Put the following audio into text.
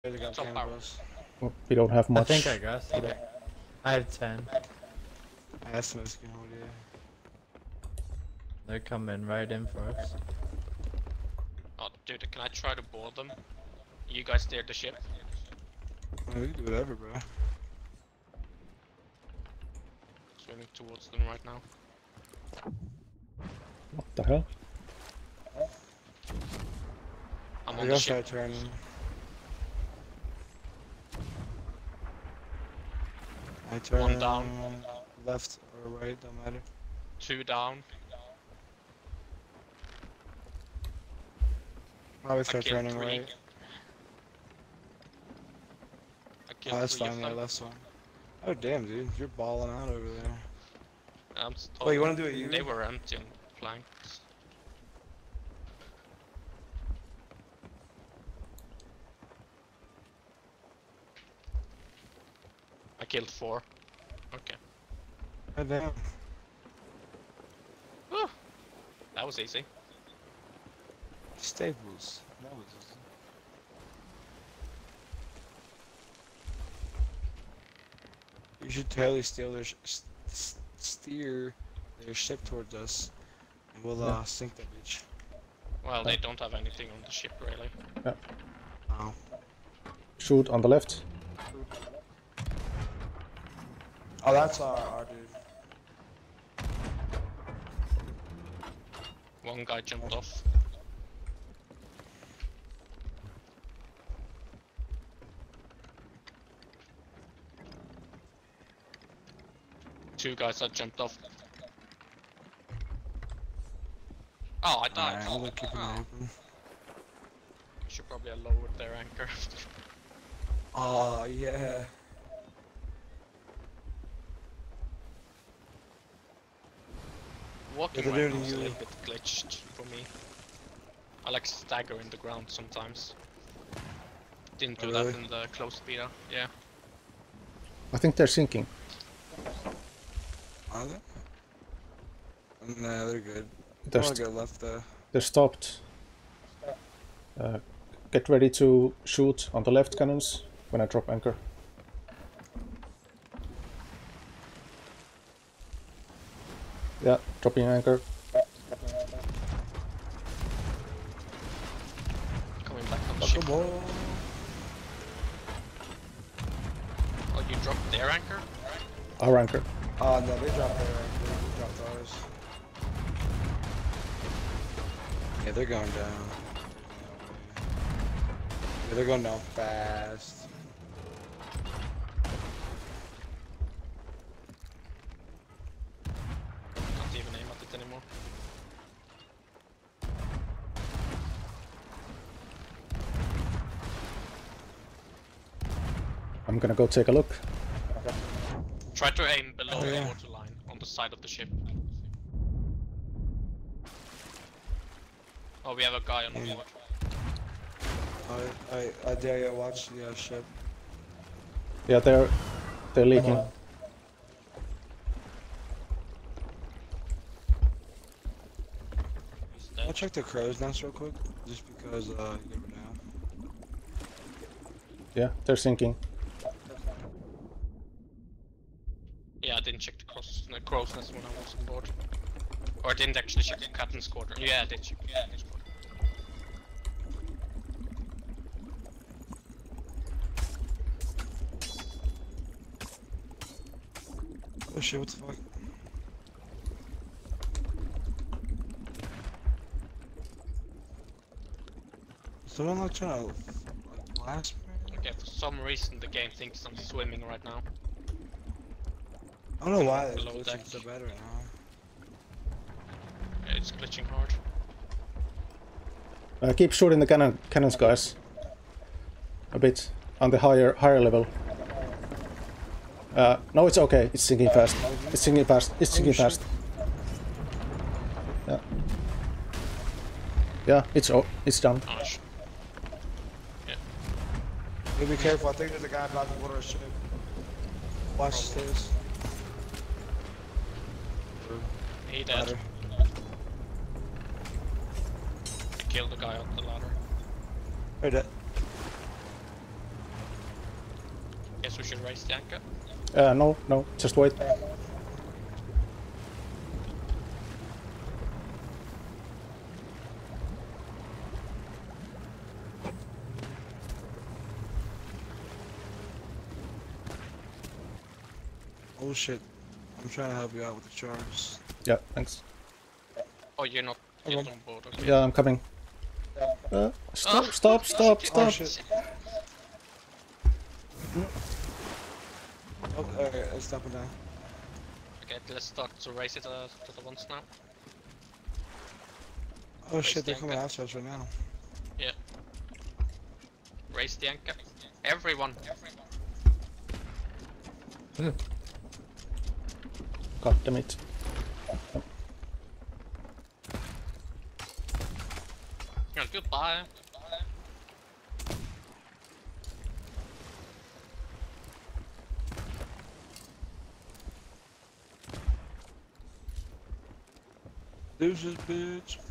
It's all powers. Well, we don't have much. I think I guessed it. I had 10. That's no skill, yeah. They're coming right in for us. Oh, dude, can I try to board them? You guys steer the ship. We can do whatever, bro. Swimming towards them right now. What the hell? I'm I on the guess ship. I turn. I turn. One down. Left or right, don't matter. 2 down. I always start killed turning 3. right. I killed Oh, that's 3 fine, of yeah, them. left one. Oh, damn, dude. You're balling out over there. Oh, you wanna do it you? They were empty on flanks. I killed 4. Okay. Oh, damn. Whew. That was easy. Staples. That was easy. You should totally steal their steer their ship towards us, and we'll Yeah. sink that bitch. Well, they don't have anything on the ship, really. Oh. Shoot on the left. Oh, that's our dude. One guy jumped off. Two guys that jumped off. Oh, I died. Alright, we'll keep it Oh. open. Should probably have lowered their anchor. Oh, yeah. Walking Yeah, right they're now is a doing little bit glitched for me. I like stagger in the ground sometimes. Didn't do Oh, that really? in the close beta. Yeah. I think they're sinking. Are they? Nah, they're good. They're, I wanna st go left though. they're stopped. Get ready to shoot on the left cannons when I drop anchor. Yeah, dropping anchor. Coming back on the ship. Come on. Oh, you dropped their anchor? Our anchor. Oh, no, they dropped their anchor. We dropped ours. Yeah, they're going down. Yeah, they're going down fast. Can't even aim at it anymore. I'm gonna go take a look. Try to aim below Oh, yeah. the waterline on the side of the ship. Oh, we have a guy on Yeah. board. I dare you watch the ship. Yeah, they're leaking. He's I'll dead. check the crow's nest real quick, just because you never know. Yeah, they're sinking. Yeah, I didn't check the crow's nest when I was on board. Or I didn't actually check the captain's quarter. Yeah, I did check the captain's quarter. Oh shit, what the fuck? Someone like trying to like, blast me? Okay, for some reason the game thinks I'm swimming right now. I don't know why it's Below deck. glitching so bad right now. Yeah, it's glitching hard. Keep shooting the cannons, guys. A bit on the higher level. No, it's okay. It's sinking fast. It's sinking fast. It's sinking shit. fast. Yeah. Yeah, it's done. Oh, yeah. Yeah, be careful, I think there's a guy about to water a ship. Watch the stairs. He dead. Ladder. I killed the guy on the ladder. Right, Guess we should raise the anchor. No, just wait. Oh shit. I'm trying to help you out with the charms. Yeah, thanks. Oh, you're not Okay. on board, okay. Yeah, I'm coming. Stop! Oh shit. Oh, alright, let's stop it now. Okay, let's start to raise it to the ones now. Oh shit, they're the coming anchor. after us right now. Raise the anchor. Everyone. God damn it. Yeah, goodbye. Deuces, bitch.